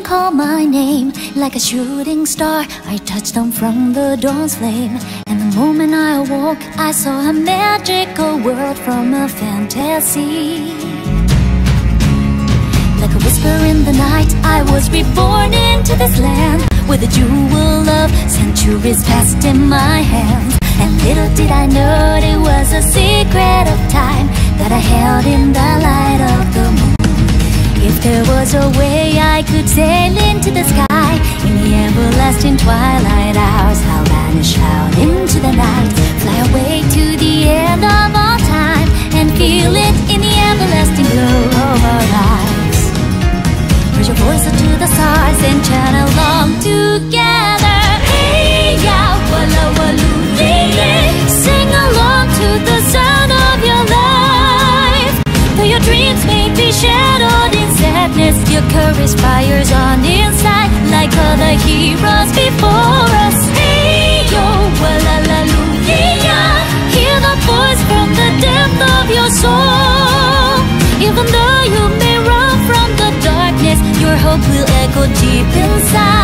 call my name. Like a shooting star, I touched down from the dawn's flame. And the moment I awoke, I saw a magical world from a fantasy. Like a whisper in the night, I was reborn into this land, with a jewel of centuries passed in my hands. And little did I know it was a secret of time that I held in the light of the moon. If there was a way I could sail into the sky, in the everlasting twilight hours, I'll vanish out into the night, fly away to the end of all time, and feel it in the everlasting glow of our lives. Raise your voice up to the stars and chant along together. Hey ya, walla waloo, sing along to the sound of your life. Though your dreams may be shadowed in sadness, your courage fires on inside, like other heroes before us. Hey yo, walla la hear the voice from the depth of your soul. Even though you may run from the darkness, your hope will echo deep inside.